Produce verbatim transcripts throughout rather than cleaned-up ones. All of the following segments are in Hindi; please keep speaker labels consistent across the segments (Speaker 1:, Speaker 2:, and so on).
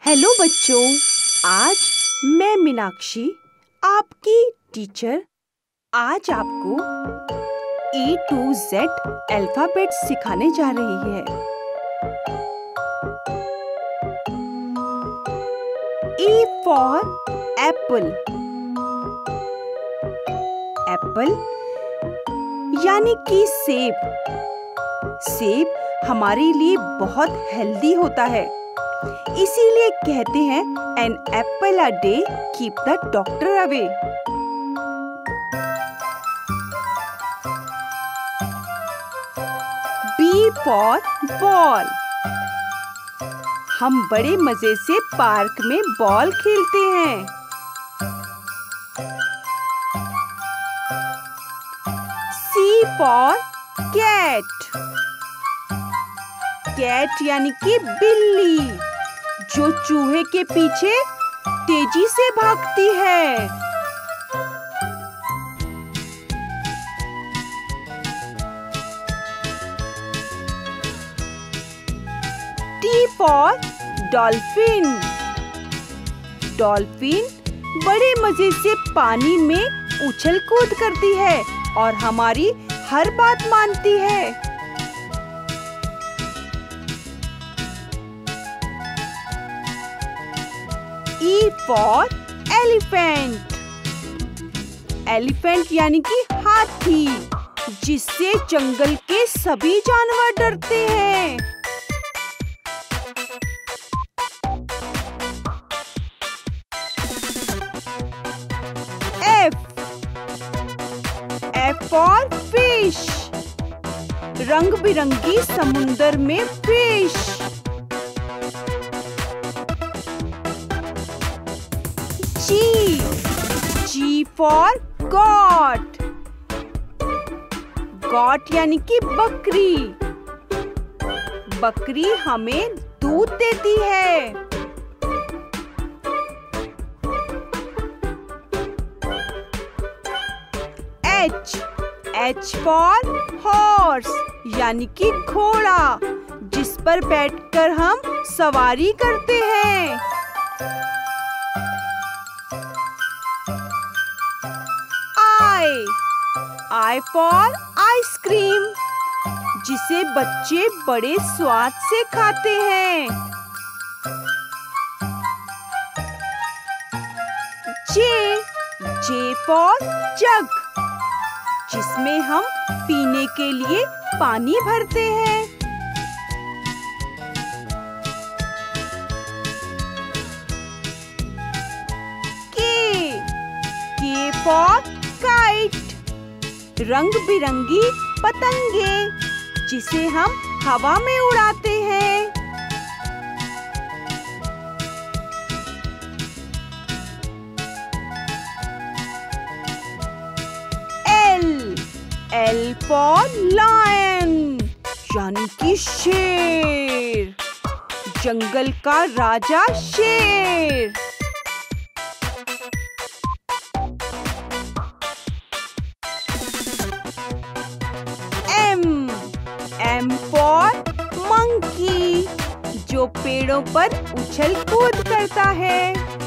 Speaker 1: हेलो बच्चों, आज मैं मीनाक्षी आपकी टीचर आज आपको ए टू जेड अल्फाबेट सिखाने जा रही है। A for Apple. एप्पल यानी कि सेब। सेब हमारे लिए बहुत हेल्दी होता है, इसीलिए कहते हैं an apple a day keep the doctor away. B for ball. हम बड़े मजे से पार्क में बॉल खेलते हैं। सी फॉर कैट। कैट यानी कि बिल्ली, जो चूहे के पीछे तेजी से भागती है। T for dolphin. डॉल्फिन बड़े मजे से पानी में उछल कूद करती है और हमारी हर बात मानती है। E for elephant। एलिफेंट यानी कि हाथी, जिससे जंगल के सभी जानवर डरते हैं। F F for fish। रंग बिरंगी समुंदर में fish. G G for goat। goat यानी कि बकरी। बकरी हमें दूध देती है। H H for horse यानी कि घोड़ा, जिस पर बैठकर हम सवारी करते हैं। I I for आइसक्रीम, जिसे बच्चे बड़े स्वाद से खाते हैं। J J for जग, जिसमें हम पीने के लिए पानी भरते हैं। K K for kite. रंग बिरंगी पतंगे, जिसे हम हवा में उड़ाते हैं। L L for lion यानी कि शेर, जंगल का राजा शेर। M for monkey, जो पेड़ों पर उछल कूद करता है।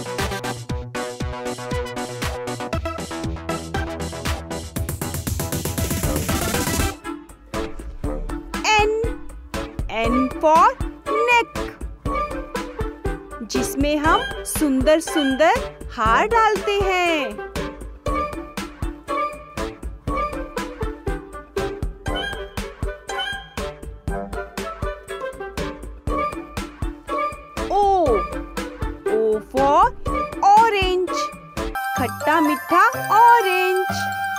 Speaker 1: N N for neck, जिसमें हम सुंदर सुंदर हार डालते हैं। O O for orange, खट्टा मीठा ऑरेंज।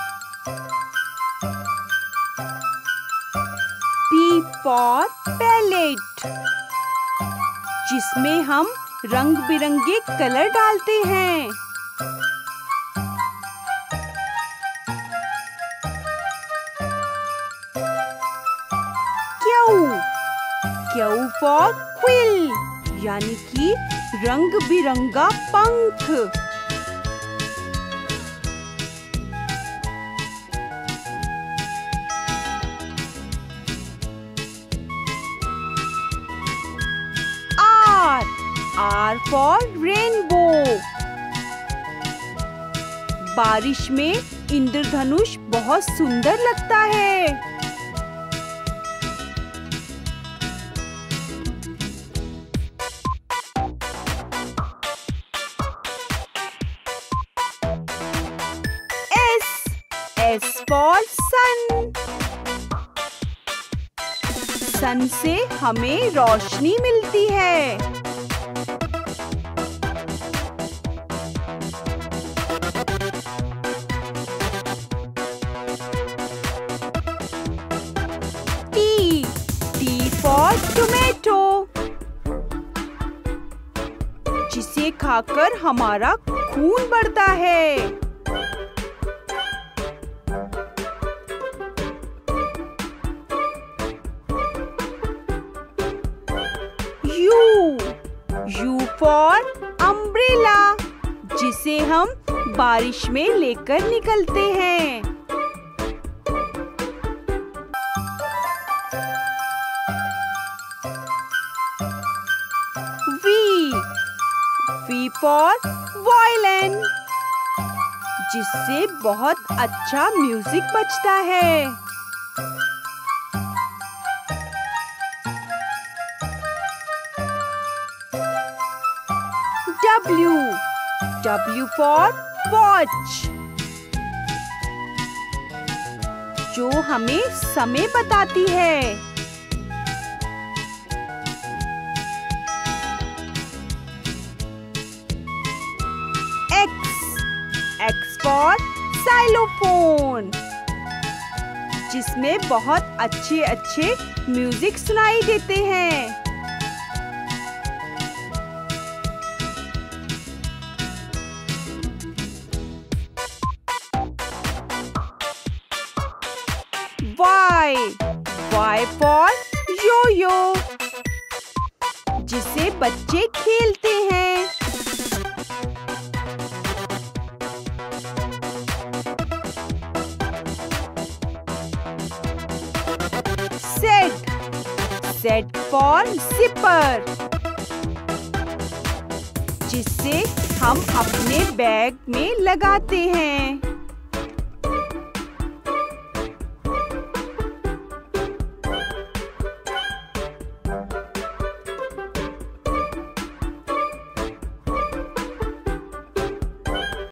Speaker 1: P for palette, जिसमें हम रंग बिरंगे कलर डालते हैं। Q Q for quill, यानी कि रंग बिरंगा पंख। R R R for rainbow. बारिश में इंद्रधनुष बहुत सुंदर लगता है। S S for sun. Sun से हमें रोशनी मिलती है। टी टी फॉर टोमेटो, जिसे खाकर हमारा खून बढ़ता है। यू यू फॉर अम्ब्रेला, जिसे हम बारिश में लेकर निकलते हैं। वी वी फॉर वायलिन, जिससे बहुत अच्छा म्यूजिक बजता है। W W फॉर वॉच, जो हमें समय बताती है। X X फॉर साइलोफोन, जिसमें बहुत अच्छे अच्छे म्यूजिक सुनाई देते हैं। Y Y फॉर यो-यो, जिसे बच्चे खेलते हैं। Z Z फॉर जिपर, जिसे हम अपने बैग में लगाते हैं।